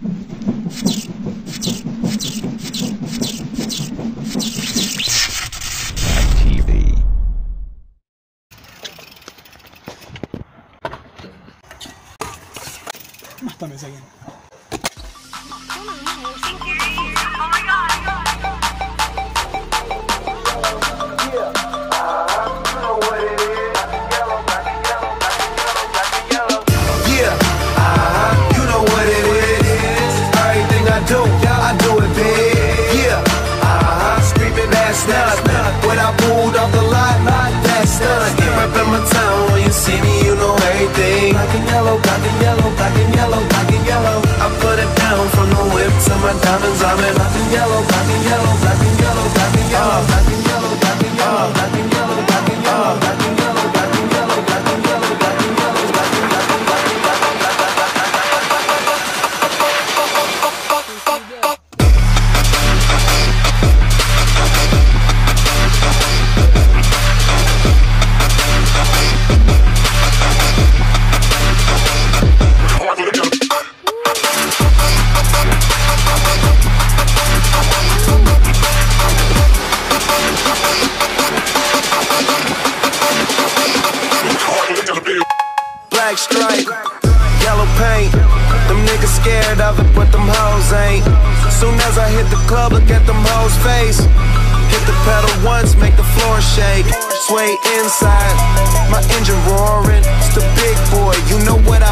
TV. Mátame, Saiyan. When I pulled off the lot, that's done. Get right in my town, when you see me, you know everything. Black and yellow, black and yellow, black and yellow, black and yellow. I put it down from the whip to my diamonds. I'm in black and yellow, black and yellow, black and yellow, black and yellow, black and yellow, black and yellow, black and yellow, black and yellow, black and yellow, black and yellow, black and yellow, black and yellow, black and yellow. Black stripe, yellow paint. Them niggas scared of it, but them hoes ain't. Soon as I hit the club, look at them hoes' face. Hit the pedal once, make the floor shake. Sway inside, my engine roaring. It's the big boy, you know what I